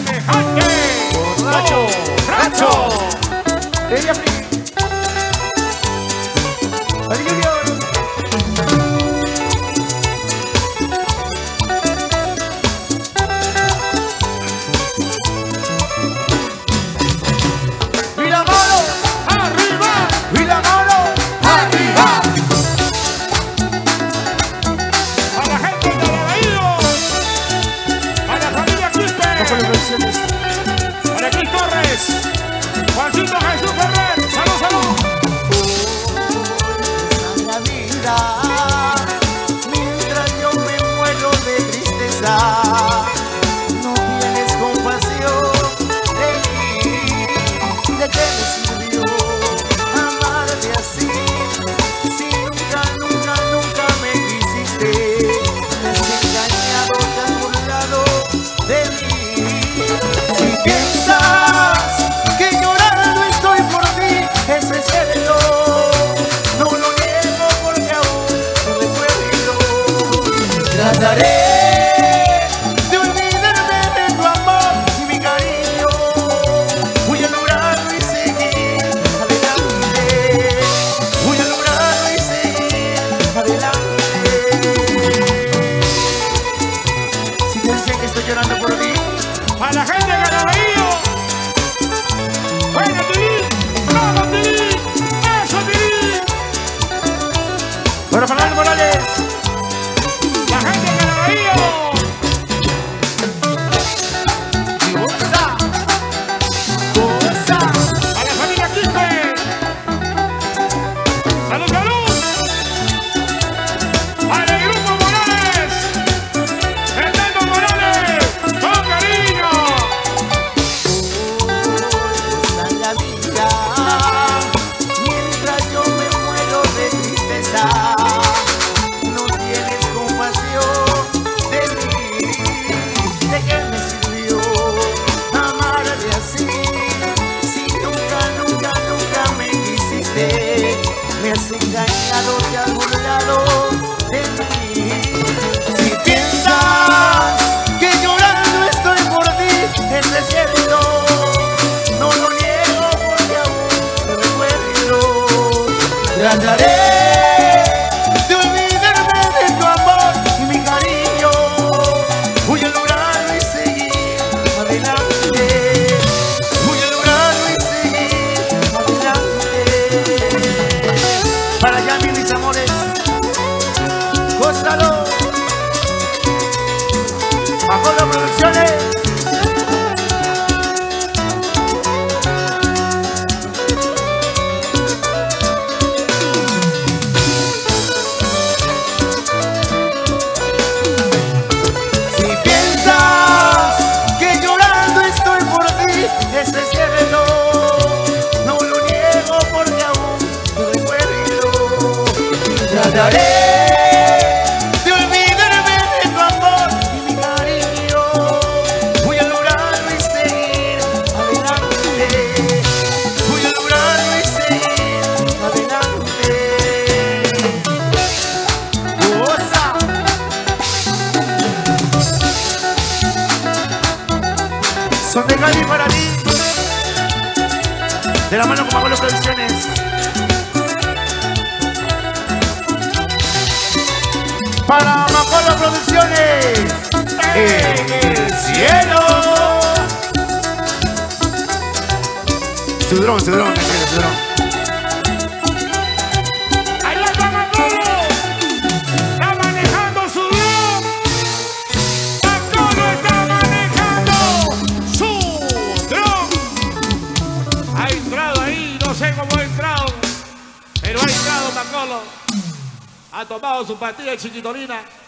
semejante borracho, borracho. Ella Friki. Para Junior. Y la mano Arriba, y la mano arriba. A la gente de Caraballo, a la familia Quispe, para Cris Torres, Juancito Jesús Ferrer. Salud, salud. la vida, mientras yo me muero de tristeza, no tienes compasión de mí. ¿De qué me sirvió amarte así? Si nunca, nunca, nunca me quisiste, me has engañado, te has burlado de mí. Si piensas que llorando estoy por ti, eso es cierto. No lo niego porque aún no recuerdo. Trataré de olvidarme de tu amor y mi cariño. Voy a lograrlo y seguir adelante. Voy a lograrlo y seguir adelante. Si te dicen que estoy llorando por ti, A la gente de Caraballo. Buena, Tilín. Vamos, Tilín. Eso, Tilín. para Fernando Morales. La gente de Caraballo. Goza, goza. A la familia Quispe. Salud, salud. Para el grupo Morales. Fernando Morales. Con cariño. Goza la vida, mientras yo me muero de tristeza, no tienes compasión de mí. ¿De qué me sirvió amarte así? Si nunca, nunca, nunca me quisiste, me has engañado, te has burlado de mí. Si piensas que llorando estoy por ti, eso es cierto. No lo niego porque aún lo recuerdo. Trataré de olvidarme de tu amor y mi cariño. Voy a lograrlo y seguir adelante. Voy a lograrlo y seguir adelante. Para allá, mis amores, gózalo. Bajo las producciones. Si piensas que llorando estoy por ti, eso es cierto. No lo niego porque aún lo recuerdo. Trataré de olvidarme de tu amor y mi cariño. Voy a lograrlo y seguir adelante. Voy a lograrlo y seguir adelante. Goza. Son de Cali para ti, de la mano con Maguelo Producciones. Para Maguelo Producciones, en el cielo. Su dron, en el cielo, su dron. Ahí está Macolo. Está manejando su dron. Macolo está manejando su dron. Ha entrado ahí, no sé cómo ha entrado, pero ha entrado Macolo. Ha tomado su pastilla de chiquitolina.